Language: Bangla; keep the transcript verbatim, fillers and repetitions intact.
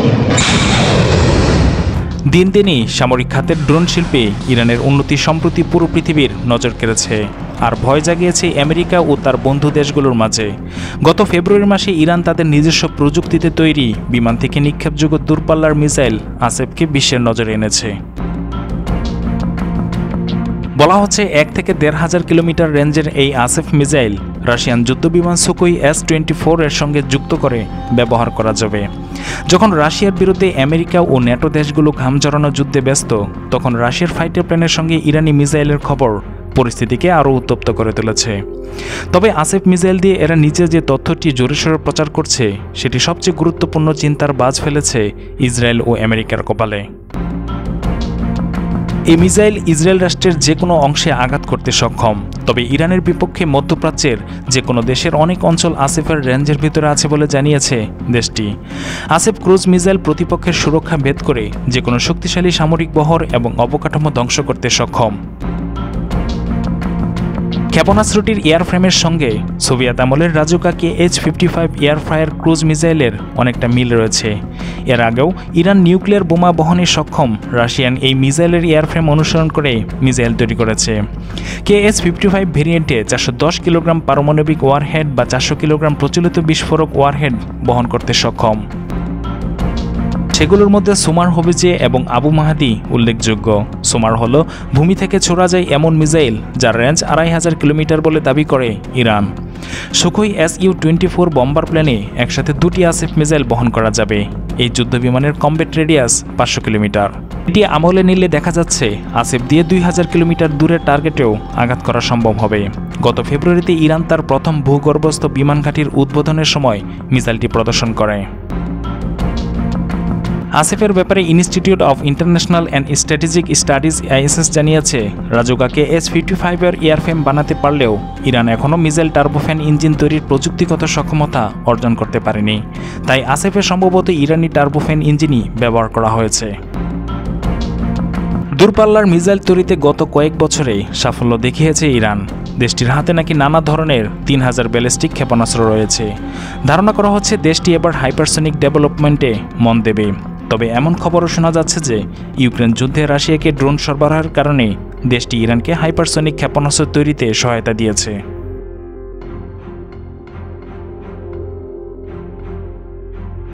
দিন দিনই সামরিক খাতের ড্রোন শিল্পে ইরানের উন্নতি সম্প্রতি পুরো পৃথিবীর নজর কেড়েছে, আর ভয় জাগিয়েছে আমেরিকা ও তার বন্ধু দেশগুলোর মাঝে। গত ফেব্রুয়ারি মাসে ইরান তাদের নিজস্ব প্রযুক্তিতে তৈরি বিমান থেকে নিক্ষেপযোগ্য দূরপাল্লার মিসাইল আসেফকে বিশ্বের নজরে এনেছে। বলা হচ্ছে এক থেকে দেড় হাজার কিলোমিটার রেঞ্জের এই আসেফ মিসাইল রাশিয়ান যুদ্ধবিমান সুকোই এস টোয়েন্টি ফোর এর সঙ্গে যুক্ত করে ব্যবহার করা যাবে। যখন রাশিয়ার বিরুদ্ধে আমেরিকা ও ন্যাটো দেশগুলো ঘাম ঝরানো যুদ্ধে ব্যস্ত, তখন রাশিয়ার ফাইটার প্লেনের সঙ্গে ইরানি মিসাইলের খবর পরিস্থিতিকে আরও উত্তপ্ত করে তুলেছে। তবে আসেফ মিসাইল দিয়ে এরা নিজে যে তথ্যটি জোরেশোরে প্রচার করছে, সেটি সবচেয়ে গুরুত্বপূর্ণ চিন্তার বাজ ফেলেছে ইসরায়েল ও আমেরিকার কপালে। এই মিসাইল ইসরায়েল রাষ্ট্রের যে কোনো অংশে আঘাত করতে সক্ষম, তবে ইরানের বিপক্ষে মধ্যপ্রাচ্যের যে কোনো দেশের অনেক অঞ্চল আসেফের রেঞ্জের ভিতরে আছে বলে জানিয়েছে দেশটি। আসেফ ক্রুজ মিসাইল প্রতিপক্ষের সুরক্ষা ভেদ করে যে কোনো শক্তিশালী সামরিক বহর এবং অবকাঠামো ধ্বংস করতে সক্ষম। ক্ষেপণাস্ত্রটির এয়ারফ্রেমের সঙ্গে সোভিয়েত আমলের রাজুকা কে এইচ ফিফটি ফাইভ এয়ারফ্রায়ার ক্রুজ মিসাইলের অনেকটা মিল রয়েছে। এর আগেও ইরান নিউক্লিয়ার বোমা বহনে সক্ষম রাশিয়ান এই মিসাইলের এয়ারফ্রেম অনুসরণ করে মিসাইল তৈরি করেছে। কে এইচ ফিফটি ফাইভ ভেরিয়েন্টে চারশো দশ কিলোগ্রাম পারমাণবিক ওয়ারহেড বা চারশো কিলোগ্রাম প্রচলিত বিস্ফোরক ওয়ারহেড বহন করতে সক্ষম। সেগুলোর মধ্যে সোমার হবিজে এবং আবু মাহাদি উল্লেখযোগ্য। সোমার হল ভূমি থেকে ছোড়া যায় এমন মিসাইল যার রেঞ্জ আড়াই হাজার কিলোমিটার বলে দাবি করে Iran. Sukhoi S U twenty four bomber প্লেনে একসাথে দুটি আসেফ মিসাইল বহন করা যাবে। এই যুদ্ধ বিমানের কমব্যাট রেডিয়াস পাঁচশো কিলোমিটার। এটি আমলে নিলে দেখা যাচ্ছে আসেফ দিয়ে দুই হাজার কিলোমিটার দূরের টার্গেটেও আঘাত করা সম্ভব হবে। গত ফেব্রুয়ারিতে ইরান তার প্রথম ভূগর্ভস্থ বিমান ঘাঁটির উদ্বোধনের সময় মিসাইলটি প্রদর্শন করে। আসেফের ব্যাপারে institute of international and strategic studies ISS জানিয়েছে, রাজুকাকে এস ফিফটি ফাইভের এয়ারফ্রেম বানাতে পারলেও ইরান এখনও মিসাইল টার্বোফ্যান ইঞ্জিন তৈরির প্রযুক্তিগত সক্ষমতা অর্জন করতে পারেনি। তাই আসেফে সম্ভবত ইরানি টার্বোফ্যান ইঞ্জিনই ব্যবহার করা হয়েছে। দূরপাল্লার মিসাইল তৈরিতে গত কয়েক বছরে সাফল্য দেখিয়েছে ইরান। দেশটির হাতে নাকি নানা ধরনের তিন হাজার ব্যালিস্টিক ক্ষেপণাস্ত্র রয়েছে। ধারণা করা হচ্ছে দেশটি এবার হাইপারসনিক ডেভেলপমেন্টে মন দেবে। তবে এমন খবরও শোনা যাচ্ছে যে ইউক্রেন যুদ্ধে রাশিয়াকে ড্রোন সরবরাহের কারণে দেশটি ইরানকে হাইপারসনিক ক্ষেপণাস্ত্র তৈরিতে সহায়তা দিয়েছে।